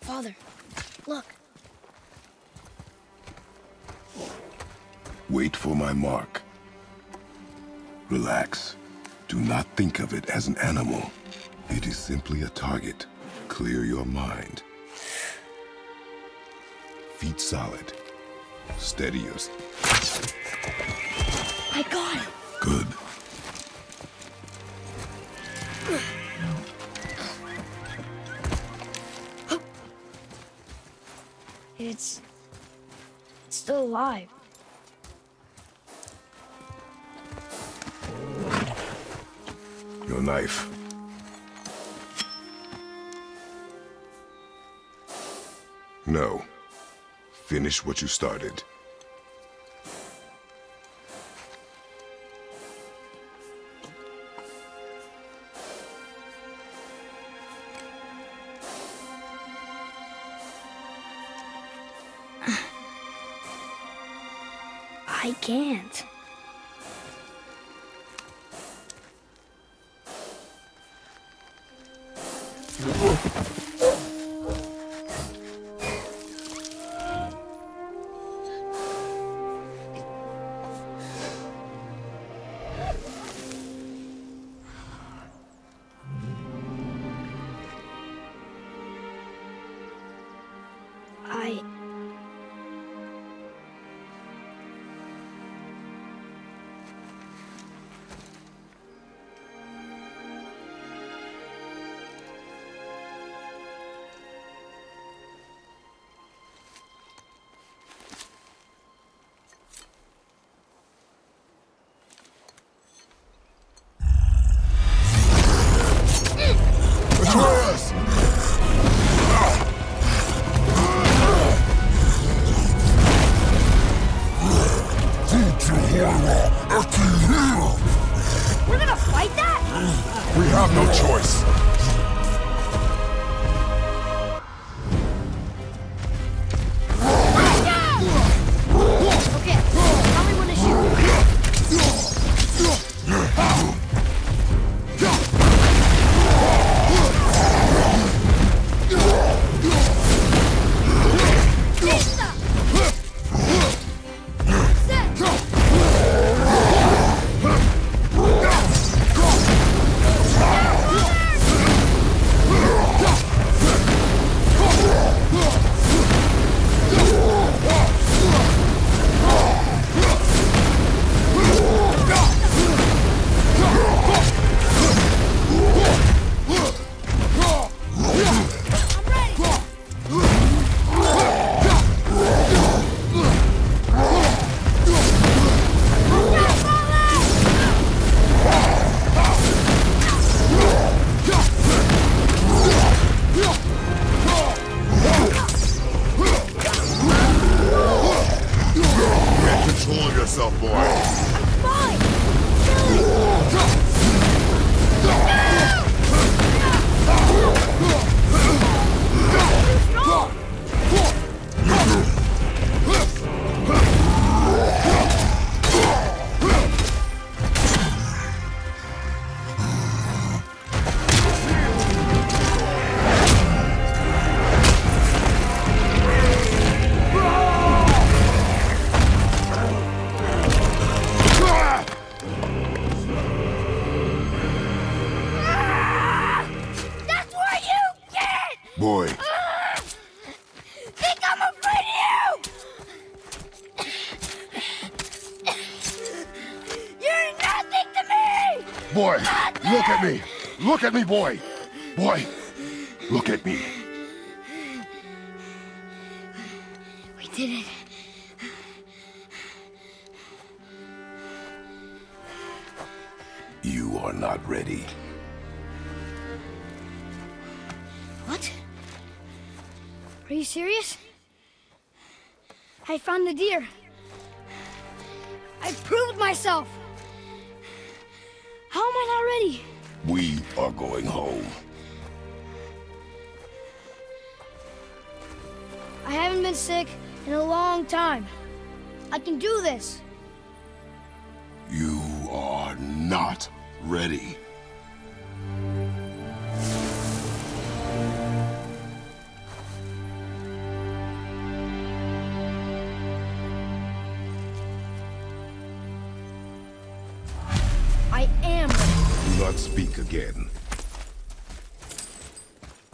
Father, look. Wait for my mark. Relax. Do not think of it as an animal. It is simply a target. Clear your mind. Feet solid. Steady yourself. I got it. Good. It's still alive. Your knife. No. Finish what you started. I can't. We're gonna fight that? We have no choice. Okay, tell me when to shoot. Control yourself, boy. Fine! Boy. Think I'm afraid of you! You're nothing to me! Boy, look at me. Look at me, boy. Boy, look at me. We did it. You are not ready. What? Are you serious? I found the deer. I proved myself. How am I not ready? We are going home. I haven't been sick in a long time. I can do this. You are not ready. not speak again.